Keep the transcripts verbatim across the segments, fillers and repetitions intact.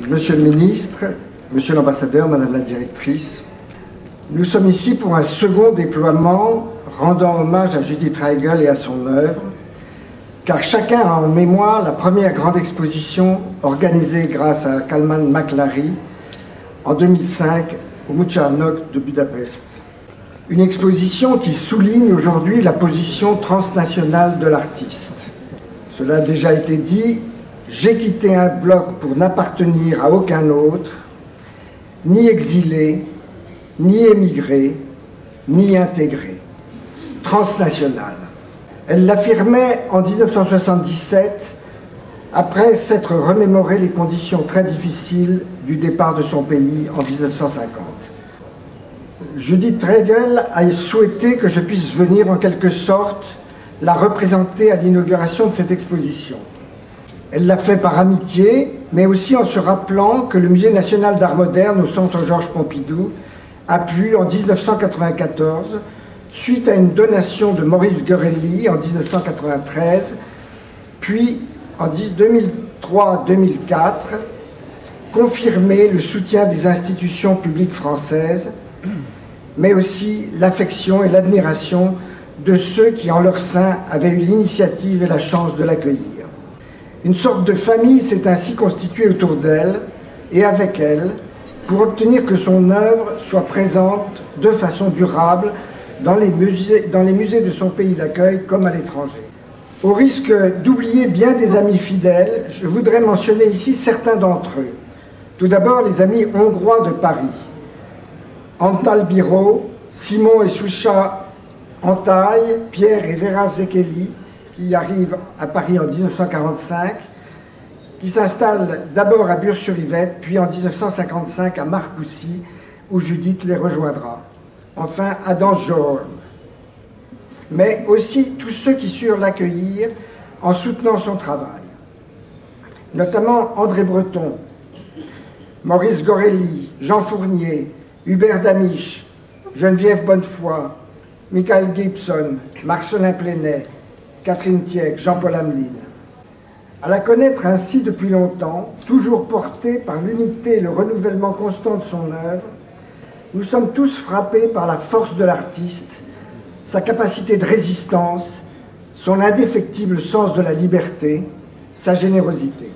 Monsieur le ministre, monsieur l'ambassadeur, madame la directrice, nous sommes ici pour un second déploiement rendant hommage à Judith Reigl et à son œuvre, car chacun a en mémoire la première grande exposition organisée grâce à Kalman McLary en deux mille cinq au Mouchárnok de Budapest. Une exposition qui souligne aujourd'hui la position transnationale de l'artiste. Cela a déjà été dit, j'ai quitté un bloc pour n'appartenir à aucun autre, ni exilé, ni émigré, ni intégré. Transnationale. Elle l'affirmait en mille neuf cent soixante-dix-sept, après s'être remémoré les conditions très difficiles du départ de son pays en mille neuf cent cinquante. Judith Reigl a souhaité que je puisse venir en quelque sorte la représenter à l'inauguration de cette exposition. Elle l'a fait par amitié, mais aussi en se rappelant que le Musée national d'art moderne au Centre Georges Pompidou a pu, en mille neuf cent quatre-vingt-quatorze, suite à une donation de Maurice Gorelli en mille neuf cent quatre-vingt-treize, puis en deux mille trois deux mille quatre, confirmer le soutien des institutions publiques françaises, mais aussi l'affection et l'admiration de ceux qui, en leur sein, avaient eu l'initiative et la chance de l'accueillir. Une sorte de famille s'est ainsi constituée autour d'elle et avec elle pour obtenir que son œuvre soit présente de façon durable dans les musées, dans les musées de son pays d'accueil comme à l'étranger. Au risque d'oublier bien des amis fidèles, je voudrais mentionner ici certains d'entre eux. Tout d'abord, les amis hongrois de Paris. Antal Biro, Simon et Soucha Antaille, Pierre et Vera Zekeli, qui arrivent à Paris en mille neuf cent quarante-cinq, qui s'installent d'abord à Bure-sur-Yvette, puis en mille neuf cent cinquante-cinq à Marcoussis, où Judith les rejoindra. Enfin, Adam Jorn. Mais aussi tous ceux qui surent l'accueillir en soutenant son travail. Notamment André Breton, Maurice Gorelli, Jean Fournier, Hubert Damisch, Geneviève Bonnefoy, Michael Gibson, Marcelin Plenay, Catherine Tieck, Jean-Paul Hamelin. À la connaître ainsi depuis longtemps, toujours portée par l'unité et le renouvellement constant de son œuvre, nous sommes tous frappés par la force de l'artiste, sa capacité de résistance, son indéfectible sens de la liberté, sa générosité.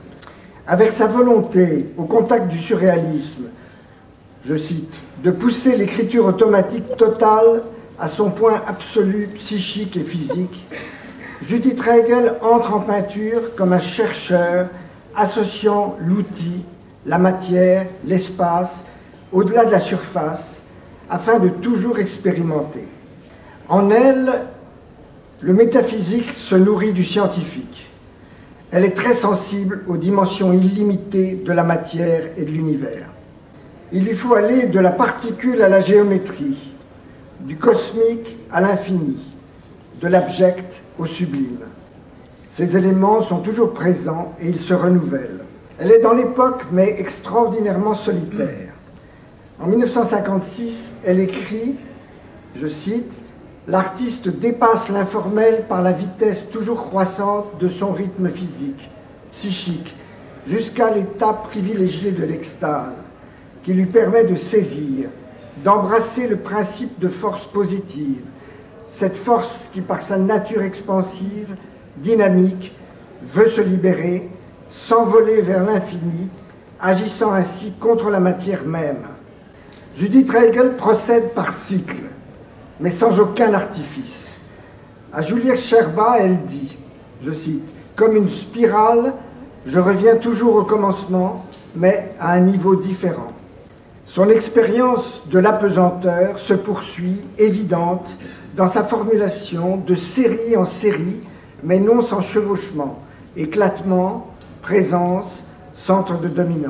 Avec sa volonté, au contact du surréalisme, je cite, de pousser l'écriture automatique totale à son point absolu psychique et physique, Judith Reigl entre en peinture comme un chercheur associant l'outil, la matière, l'espace, au-delà de la surface, afin de toujours expérimenter. En elle, le métaphysique se nourrit du scientifique. Elle est très sensible aux dimensions illimitées de la matière et de l'univers. Il lui faut aller de la particule à la géométrie, du cosmique à l'infini, de l'abject au sublime. Ces éléments sont toujours présents et ils se renouvellent. Elle est dans l'époque, mais extraordinairement solitaire. En mille neuf cent cinquante-six, elle écrit, je cite, « L'artiste dépasse l'informel par la vitesse toujours croissante de son rythme physique, psychique, jusqu'à l'état privilégié de l'extase, qui lui permet de saisir, d'embrasser le principe de force positive, cette force qui, par sa nature expansive, dynamique, veut se libérer, s'envoler vers l'infini, agissant ainsi contre la matière même. » Judith Reigl procède par cycle, mais sans aucun artifice. À Juliette Sherba, elle dit, je cite, « Comme une spirale, je reviens toujours au commencement, mais à un niveau différent. » Son expérience de l'apesanteur se poursuit, évidente, dans sa formulation de série en série, mais non sans chevauchement, éclatement, présence, centre de dominance.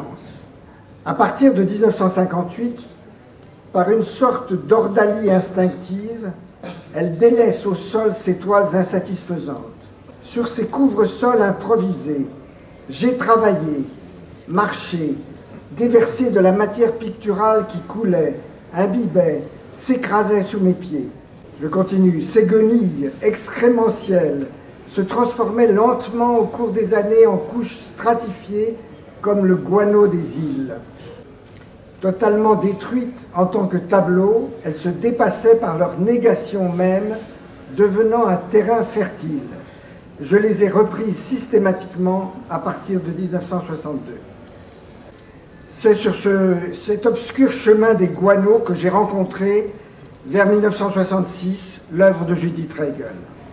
À partir de mille neuf cent cinquante-huit, par une sorte d'ordalie instinctive, elle délaisse au sol ses toiles insatisfaisantes. Sur ces couvre-sols improvisés, j'ai travaillé, marché, déversé de la matière picturale qui coulait, imbibait, s'écrasait sous mes pieds. Je continue. Ces guenilles excrémentielles se transformaient lentement au cours des années en couches stratifiées comme le guano des îles. Totalement détruites en tant que tableau, elles se dépassaient par leur négation même, devenant un terrain fertile. Je les ai reprises systématiquement à partir de mille neuf cent soixante-deux. C'est sur ce, cet obscur chemin des guanos que j'ai rencontré, vers mille neuf cent soixante-six, l'œuvre de Judith Reigl.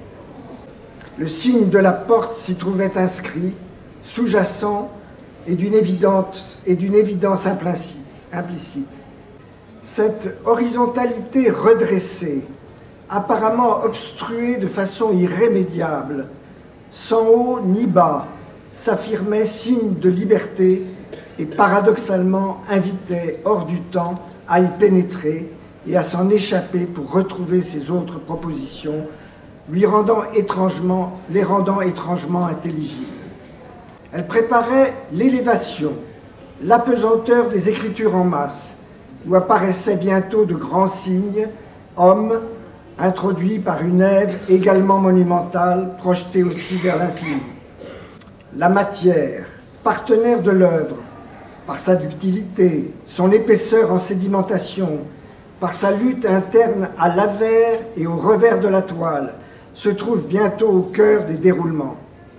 Le signe de la porte s'y trouvait inscrit, sous-jacent et d'une évidence, et d'une évidence implicite, implicite. Cette horizontalité redressée, apparemment obstruée de façon irrémédiable, sans haut ni bas, s'affirmait signe de liberté et paradoxalement invitait hors du temps à y pénétrer et à s'en échapper pour retrouver ses autres propositions, lui rendant étrangement, les rendant étrangement intelligibles. Elle préparait l'élévation, l'apesanteur des écritures en masse, où apparaissaient bientôt de grands signes, hommes, introduits par une Ève également monumentale, projetée aussi vers l'infini. La matière, partenaire de l'œuvre, par sa ductilité, son épaisseur en sédimentation, par sa lutte interne à l'avers et au revers de la toile, se trouve bientôt au cœur des déroulements.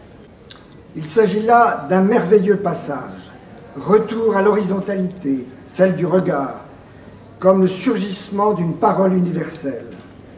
Il s'agit là d'un merveilleux passage, retour à l'horizontalité, celle du regard, comme le surgissement d'une parole universelle.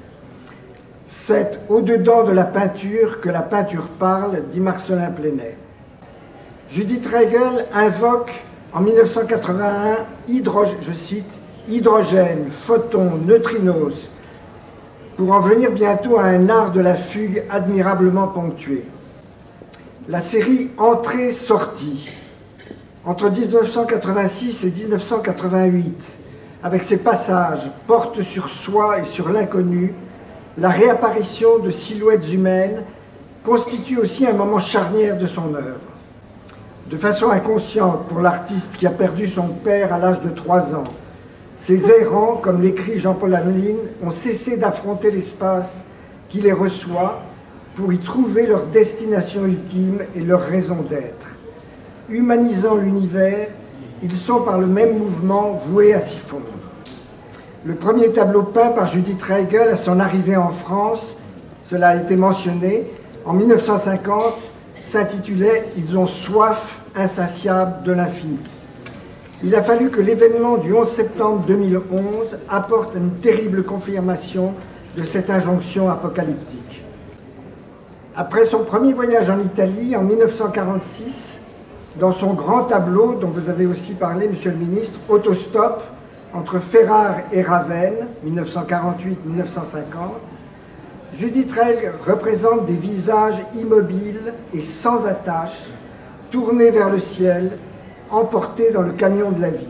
C'est au-dedans de la peinture que la peinture parle, dit Marcellin Plenay. Judith Reigl invoque en mille neuf cent quatre-vingt-un, hydro, je cite, hydrogène, photons, neutrinos, pour en venir bientôt à un art de la fugue admirablement ponctué. La série Entrée-Sortie, entre mille neuf cent quatre-vingt-six et mille neuf cent quatre-vingt-huit, avec ses passages porte sur soi et sur l'inconnu, la réapparition de silhouettes humaines constitue aussi un moment charnière de son œuvre. De façon inconsciente pour l'artiste qui a perdu son père à l'âge de trois ans, ces errants, comme l'écrit Jean-Paul Hamelin, ont cessé d'affronter l'espace qui les reçoit pour y trouver leur destination ultime et leur raison d'être. Humanisant l'univers, ils sont par le même mouvement voués à s'y fondre. Le premier tableau peint par Judith Reigl à son arrivée en France, cela a été mentionné, en mille neuf cent cinquante, s'intitulait « Ils ont soif insatiable de l'infini ». Il a fallu que l'événement du onze septembre deux mille onze apporte une terrible confirmation de cette injonction apocalyptique. Après son premier voyage en Italie, en mille neuf cent quarante-six, dans son grand tableau, dont vous avez aussi parlé, Monsieur le Ministre, Autostop, entre Ferrare et Ravenne, mille neuf cent quarante-huit à mille neuf cent cinquante, Judith Reigl représente des visages immobiles et sans attache, tournés vers le ciel, emportés dans le camion de la vie.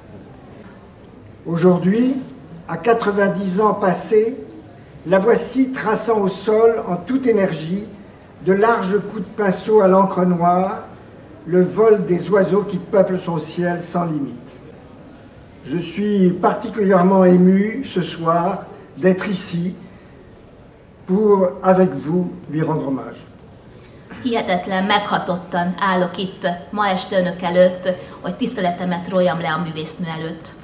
Aujourd'hui, à quatre-vingt-dix ans passés, la voici traçant au sol en toute énergie de larges coups de pinceau à l'encre noire, le vol des oiseaux qui peuplent son ciel sans limite. Je suis particulièrement ému ce soir d'être ici pour, avec vous, lui rendre hommage. Hihetetlen, meghatottan állok itt ma este önök előtt, hogy tiszteletemet róljam le a művésznő előtt.